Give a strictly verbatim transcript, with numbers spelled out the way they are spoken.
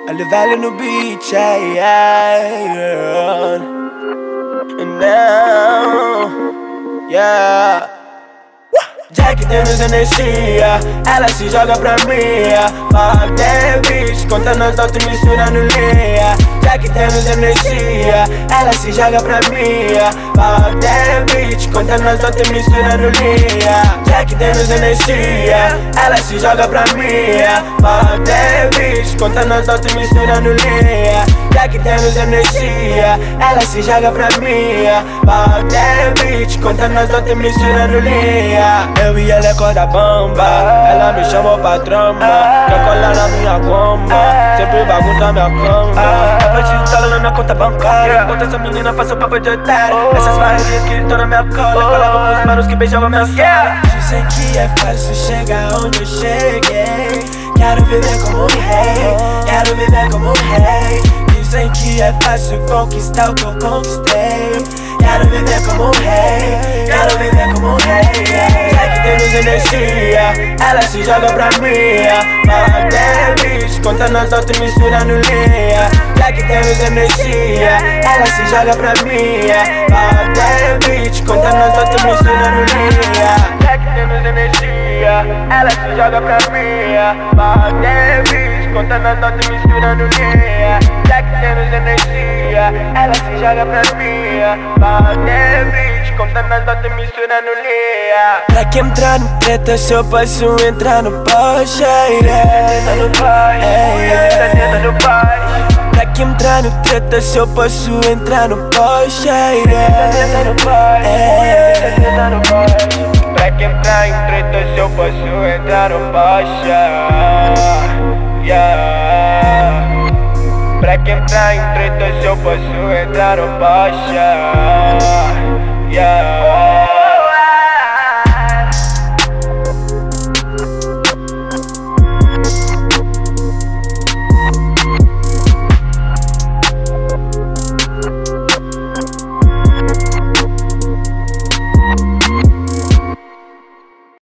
Olha o velho no beat, ai, ai, não, yeah. Jack temos energia, ela se joga pra mim. Fuck that bitch, conta nós outros misturando linha. Jack temos energia, ela se joga pra mim. Fuck that bitch, conta nós outros misturando linha. Jack temos energia, ela se joga pra mim. Fuck that bitch, conta nós outros misturando linha. Jack temos energia, ela se joga pra mim. Fuck that bitch, conta nós outros misturando linha. Eu e ela é corda bamba, ela me chamou pra trama. Quer colar na minha goma, sempre bagunça minha cama. Depois dólar na minha conta bancária, enquanto essa menina faz o papo de otário. Essas varrias que estão na minha cola, colava pros manos que beijavam minha cara. Dizem que é fácil chegar onde eu cheguei. Quero viver como um rei, quero viver como um rei. Dizem que é fácil conquistar o que eu conquistei. Quero viver como um rei, quero viver como um rei. Jack temos energia, ela se joga pra mim. Fuck that bitch, conta nós outros misturando linha. Jack temos energia, ela se joga pra mim. Fuck that bitch, conta nós outros misturando linha. Jack temos energia, ela se joga pra mim. Fuck that bitch, conta nós outros misturando linha. Jack temos energia, ela se joga pra mim. Fuck that bitch, conta nós outros misturando linha. Pra que entrar no treta se eu posso entrar no Porsche? Treta no pai, treta no pai. Pra que entrar no treta se eu posso entrar no Porsche? Treta no pai, treta no pai. Pra que entrar em treta se eu posso entrar no Porsche? Yeah. Pra que entrar em treta se eu posso entrar no Porsche? Yeah.